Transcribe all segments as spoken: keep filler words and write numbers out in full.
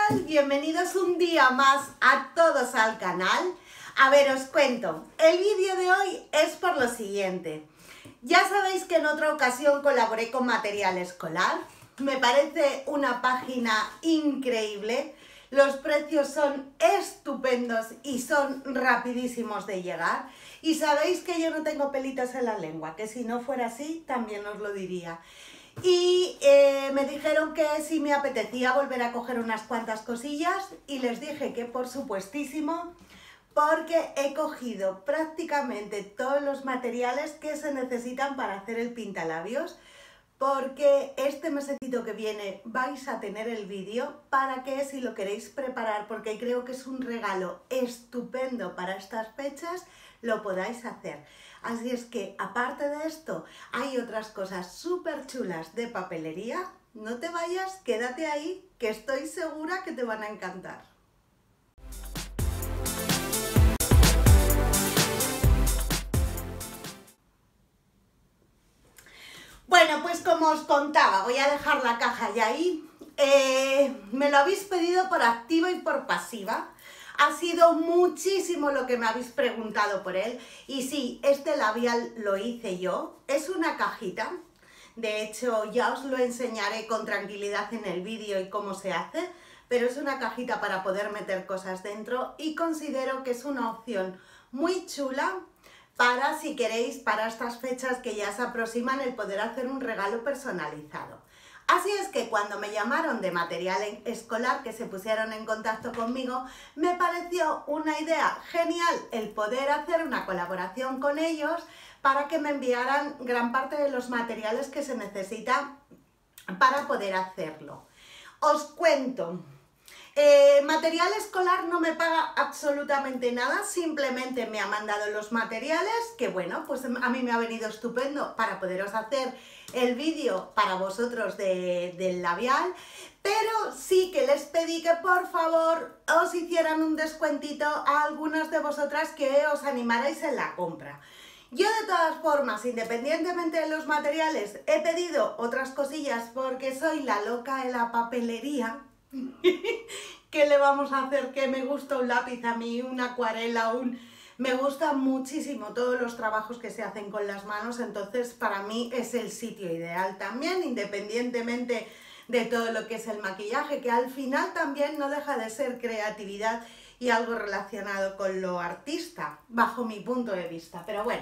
tal? Bienvenidos un día más a todos al canal. A ver, os cuento, el vídeo de hoy es por lo siguiente. Ya sabéis que en otra ocasión colaboré con Material Escolar. Me parece una página increíble. Los precios son estupendos y son rapidísimos de llegar. Y sabéis que yo no tengo pelitos en la lengua, que si no fuera así también os lo diría. Y eh, me dijeron que si me apetecía volver a coger unas cuantas cosillas y les dije que por supuestísimo, porque he cogido prácticamente todos los materiales que se necesitan para hacer el pintalabios, porque este mesecito que viene vais a tener el vídeo para que si lo queréis preparar, porque creo que es un regalo estupendo para estas fechas, lo podáis hacer. Así es que, aparte de esto, hay otras cosas súper chulas de papelería. No te vayas, quédate ahí, que estoy segura que te van a encantar. Bueno, pues como os contaba, voy a dejar la caja ya ahí. Eh, me lo habéis pedido por activa y por pasiva. Ha sido muchísimo lo que me habéis preguntado por él. Y sí, este labial lo hice yo. Es una cajita. De hecho, ya os lo enseñaré con tranquilidad en el vídeo y cómo se hace. Pero es una cajita para poder meter cosas dentro. Y considero que es una opción muy chula para, si queréis, para estas fechas que ya se aproximan, el poder hacer un regalo personalizado. Así es que cuando me llamaron de Material Escolar, que se pusieron en contacto conmigo, me pareció una idea genial el poder hacer una colaboración con ellos para que me enviaran gran parte de los materiales que se necesitan para poder hacerlo. Os cuento. Eh, Material Escolar no me paga absolutamente nada, simplemente me ha mandado los materiales, que bueno, pues a mí me ha venido estupendo para poderos hacer el vídeo para vosotros de, del labial, pero sí que les pedí que por favor os hicieran un descuentito a algunas de vosotras que os animarais en la compra. Yo de todas formas, independientemente de los materiales, he pedido otras cosillas porque soy la loca de la papelería. ¿Qué le vamos a hacer? Que me gusta un lápiz a mí, una acuarela, un... me gustan muchísimo todos los trabajos que se hacen con las manos, entonces para mí es el sitio ideal también, independientemente de todo lo que es el maquillaje, que al final también no deja de ser creatividad y algo relacionado con lo artista, bajo mi punto de vista, pero bueno.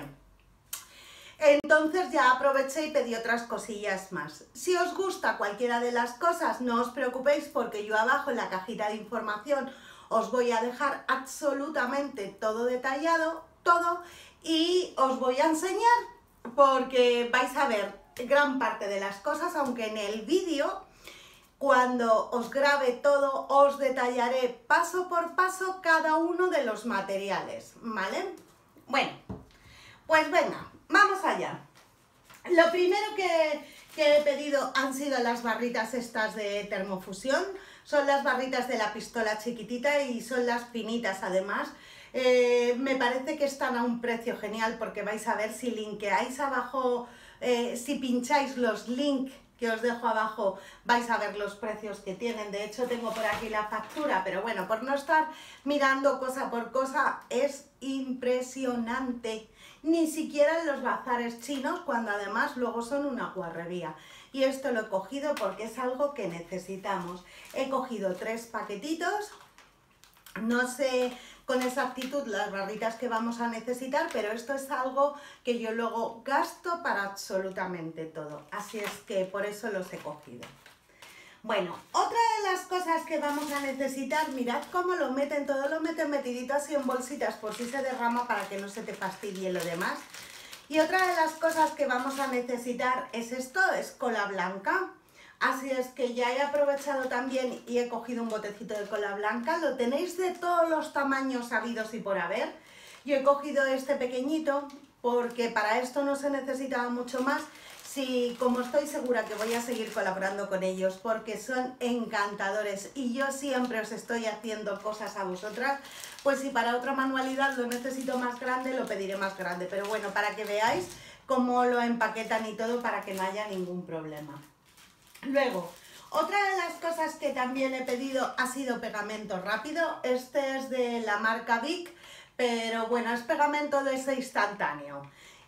Entonces ya aproveché y pedí otras cosillas más. Si os gusta cualquiera de las cosas, no os preocupéis porque yo abajo en la cajita de información os voy a dejar absolutamente todo detallado, todo, y os voy a enseñar porque vais a ver gran parte de las cosas, aunque en el vídeo, cuando os grabe todo, os detallaré paso por paso cada uno de los materiales, ¿vale? Bueno, pues venga. Vamos allá. Lo primero que, que he pedido han sido las barritas estas de termofusión. Son las barritas de la pistola chiquitita y son las finitas además. Eh, me parece que están a un precio genial porque vais a ver si linkeáis abajo, eh, si pincháis los links que os dejo abajo, vais a ver los precios que tienen. De hecho tengo por aquí la factura, pero bueno, por no estar mirando cosa por cosa, es impresionante. Ni siquiera en los bazares chinos, cuando además luego son una guarrería. Y esto lo he cogido porque es algo que necesitamos. He cogido tres paquetitos. No sé con exactitud las barritas que vamos a necesitar, pero esto es algo que yo luego gasto para absolutamente todo. Así es que por eso los he cogido. Bueno, otra de las cosas que vamos a necesitar, mirad cómo lo meten, todo lo meten metidito así en bolsitas por si se derrama para que no se te fastidie lo demás. Y otra de las cosas que vamos a necesitar es esto, es cola blanca. Así es que ya he aprovechado también y he cogido un botecito de cola blanca. Lo tenéis de todos los tamaños habidos y por haber. Yo he cogido este pequeñito porque para esto no se necesitaba mucho más. Sí, como estoy segura que voy a seguir colaborando con ellos porque son encantadores y yo siempre os estoy haciendo cosas a vosotras, pues si para otra manualidad lo necesito más grande, lo pediré más grande. Pero bueno, para que veáis cómo lo empaquetan y todo para que no haya ningún problema. Luego, Otra de las cosas que también he pedido ha sido pegamento rápido. Este es de la marca Vic, pero bueno, es pegamento de ese instantáneo.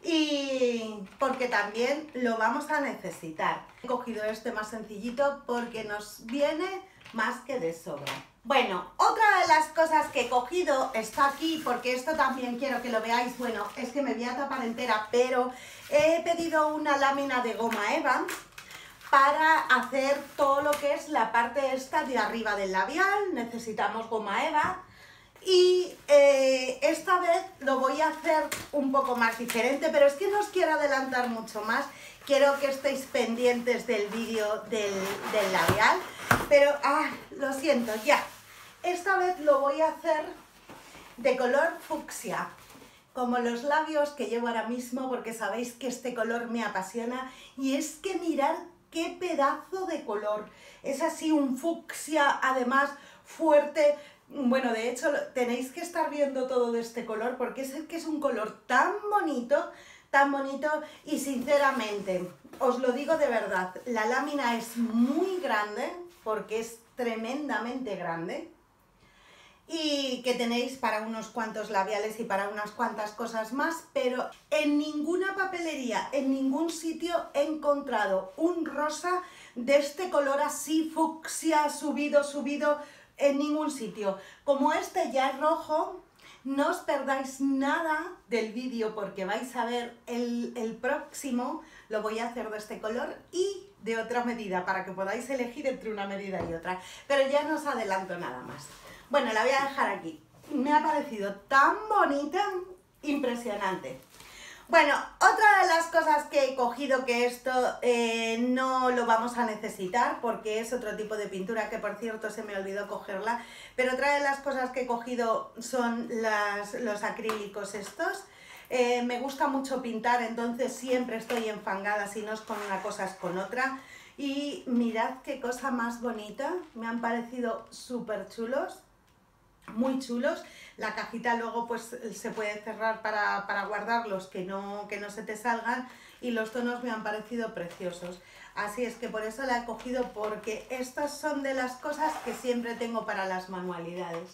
Y porque también lo vamos a necesitar. He cogido este más sencillito porque nos viene más que de sobra. Bueno, otra de las cosas que he cogido está aquí, porque esto también quiero que lo veáis. Bueno, es que me voy a tapar entera, pero he pedido una lámina de goma eva para hacer todo lo que es la parte esta de arriba del labial. Necesitamos goma eva. Y eh, esta vez lo voy a hacer un poco más diferente, pero es que no os quiero adelantar mucho más. Quiero que estéis pendientes del vídeo del, del labial, pero ah, lo siento, ya. Esta vez lo voy a hacer de color fucsia, como los labios que llevo ahora mismo, porque sabéis que este color me apasiona. Y es que mirad qué pedazo de color. Es así un fucsia, además fuerte. Bueno, de hecho tenéis que estar viendo todo de este color porque es que es un color tan bonito, tan bonito y sinceramente, os lo digo de verdad, la lámina es muy grande porque es tremendamente grande y que tenéis para unos cuantos labiales y para unas cuantas cosas más, pero en ninguna papelería, en ningún sitio he encontrado un rosa de este color así fucsia, subido, subido, en ningún sitio. Como este ya es rojo, no os perdáis nada del vídeo porque vais a ver el, el próximo, lo voy a hacer de este color y de otra medida para que podáis elegir entre una medida y otra, pero ya no os adelanto nada más. Bueno, la voy a dejar aquí. Me ha parecido tan bonita, impresionante. Bueno, otra de las cosas que he cogido, que esto eh, no lo vamos a necesitar porque es otro tipo de pintura, que por cierto se me olvidó cogerla, pero otra de las cosas que he cogido son las, los acrílicos estos. Eh, me gusta mucho pintar, entonces siempre estoy enfangada, si no es con una cosa es con otra. Y mirad qué cosa más bonita, me han parecido súper chulos. Muy chulos. La cajita luego pues se puede cerrar para, para guardarlos, que no, que no se te salgan, y los tonos me han parecido preciosos. Así es que por eso la he cogido, porque estas son de las cosas que siempre tengo para las manualidades.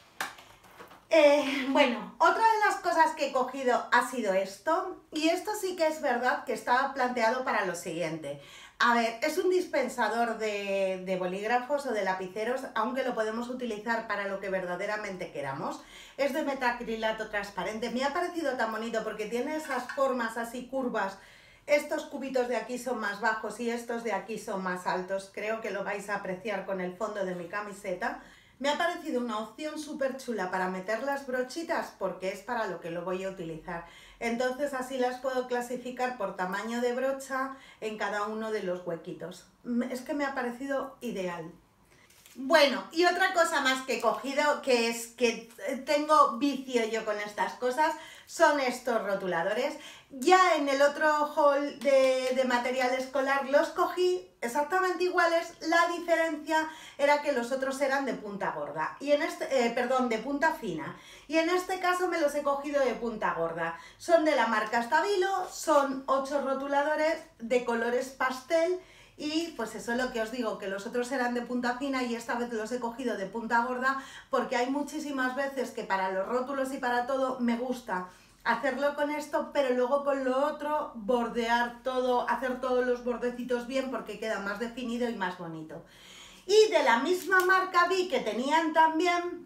Eh, bueno, otra de las cosas que he cogido ha sido esto, y esto sí que es verdad que estaba planteado para lo siguiente. A ver, es un dispensador de, de bolígrafos o de lapiceros, aunque lo podemos utilizar para lo que verdaderamente queramos. Es de metacrilato transparente. Me ha parecido tan bonito porque tiene esas formas así curvas. Estos cubitos de aquí son más bajos y estos de aquí son más altos. Creo que lo vais a apreciar con el fondo de mi camiseta. Me ha parecido una opción súper chula para meter las brochitas porque es para lo que lo voy a utilizar. Entonces así las puedo clasificar por tamaño de brocha en cada uno de los huequitos. Es que me ha parecido ideal. Bueno, y otra cosa más que he cogido, que es que tengo vicio yo con estas cosas, son estos rotuladores. Ya en el otro haul de, de material escolar los cogí exactamente iguales, la diferencia era que los otros eran de punta gorda, y en este, eh, perdón, de punta fina, y en este caso me los he cogido de punta gorda. Son de la marca Stabilo, son ocho rotuladores de colores pastel. Y pues eso es lo que os digo, que los otros eran de punta fina y esta vez los he cogido de punta gorda porque hay muchísimas veces que para los rótulos y para todo me gusta hacerlo con esto, pero luego con lo otro bordear todo, hacer todos los bordecitos bien porque queda más definido y más bonito. Y de la misma marca vi que tenían también,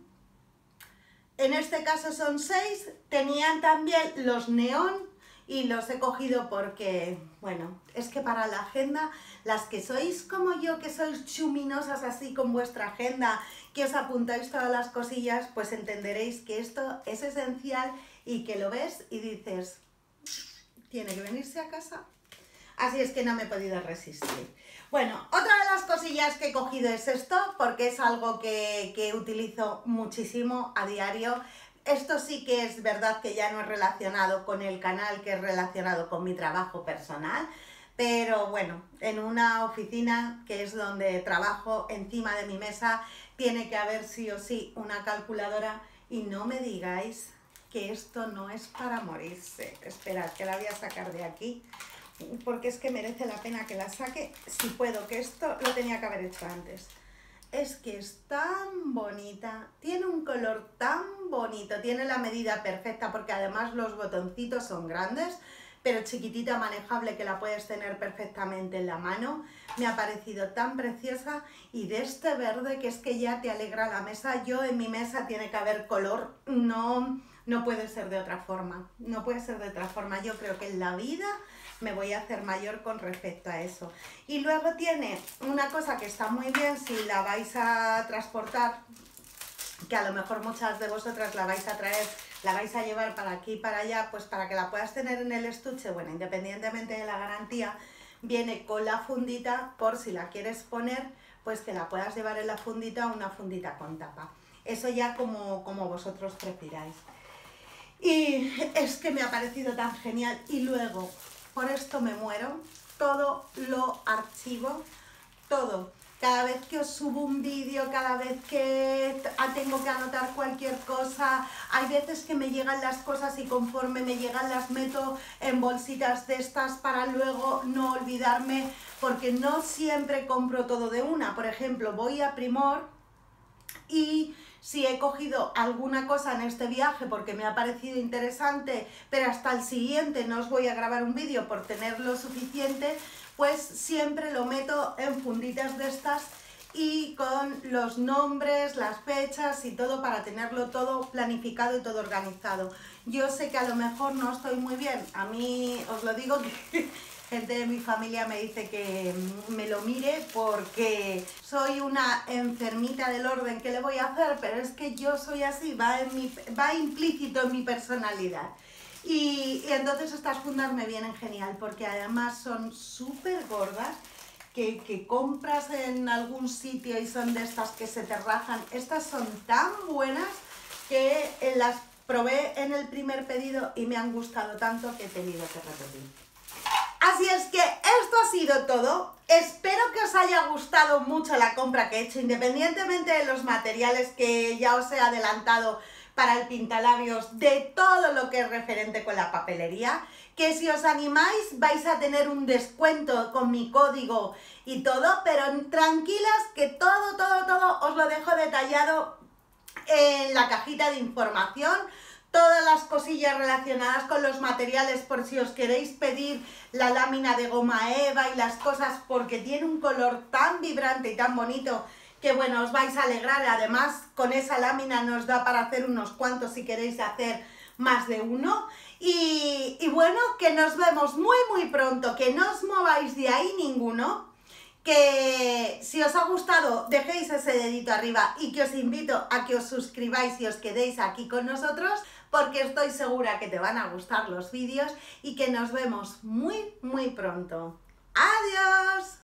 en este caso son seis, tenían también los neón. Y los he cogido porque, bueno, es que para la agenda, las que sois como yo, que sois chuminosas así con vuestra agenda, que os apuntáis todas las cosillas, pues entenderéis que esto es esencial y que lo ves y dices, tiene que venirse a casa. Así es que no me he podido resistir. Bueno, otra de las cosillas que he cogido es esto, porque es algo que, que utilizo muchísimo a diario. Esto sí que es verdad que ya no es relacionado con el canal, que es relacionado con mi trabajo personal, pero bueno, en una oficina que es donde trabajo, encima de mi mesa tiene que haber sí o sí una calculadora, y no me digáis que esto no es para morirse. Esperad, que la voy a sacar de aquí porque es que merece la pena que la saque, si puedo, que esto lo tenía que haber hecho antes. Es que es tan bonita, tiene un color tan bonito, tiene la medida perfecta porque además los botoncitos son grandes, pero chiquitita, manejable, que la puedes tener perfectamente en la mano. Me ha parecido tan preciosa, y de este verde que es que ya te alegra la mesa. Yo en mi mesa tiene que haber color, no, no puede ser de otra forma, no puede ser de otra forma. Yo creo que en la vida me voy a hacer mayor con respecto a eso. Y luego tiene una cosa que está muy bien si la vais a transportar, que a lo mejor muchas de vosotras la vais a traer, la vais a llevar para aquí y para allá, pues para que la puedas tener en el estuche. Bueno, independientemente de la garantía, viene con la fundita, por si la quieres poner, pues que la puedas llevar en la fundita, una fundita con tapa. Eso ya como, como vosotros prefiráis. Y es que me ha parecido tan genial. Y luego, por esto me muero, todo lo archivo, todo. Cada vez que os subo un vídeo, cada vez que tengo que anotar cualquier cosa, hay veces que me llegan las cosas y conforme me llegan las meto en bolsitas de estas para luego no olvidarme, porque no siempre compro todo de una. Por ejemplo, voy a Primor y si he cogido alguna cosa en este viaje porque me ha parecido interesante, pero hasta el siguiente no os voy a grabar un vídeo por tener lo suficiente, pues siempre lo meto en funditas de estas y con los nombres, las fechas y todo, para tenerlo todo planificado y todo organizado. Yo sé que a lo mejor no estoy muy bien, a mí os lo digo que gente de mi familia me dice que me lo mire porque soy una enfermita del orden. ¿Qué le voy a hacer? Pero es que yo soy así, va, en mi, va implícito en mi personalidad. Y, y entonces estas fundas me vienen genial porque además son súper gordas, que, que compras en algún sitio y son de estas que se te rajan. Estas son tan buenas que las probé en el primer pedido y me han gustado tanto que he tenido que repetir. Así es que esto ha sido todo. Espero que os haya gustado mucho la compra que he hecho, independientemente de los materiales que ya os he adelantado para el pintalabios, de todo lo que es referente con la papelería, que si os animáis vais a tener un descuento con mi código y todo, pero tranquilas que todo, todo, todo os lo dejo detallado en la cajita de información. Todas las cosillas relacionadas con los materiales, por si os queréis pedir la lámina de goma eva y las cosas, porque tiene un color tan vibrante y tan bonito que bueno, os vais a alegrar. Además, con esa lámina nos da para hacer unos cuantos si queréis hacer más de uno. Y, y bueno, que nos vemos muy muy pronto, que no os mováis de ahí ninguno, que si os ha gustado dejéis ese dedito arriba y que os invito a que os suscribáis y os quedéis aquí con nosotros, porque estoy segura que te van a gustar los vídeos, y que nos vemos muy muy pronto. ¡Adiós!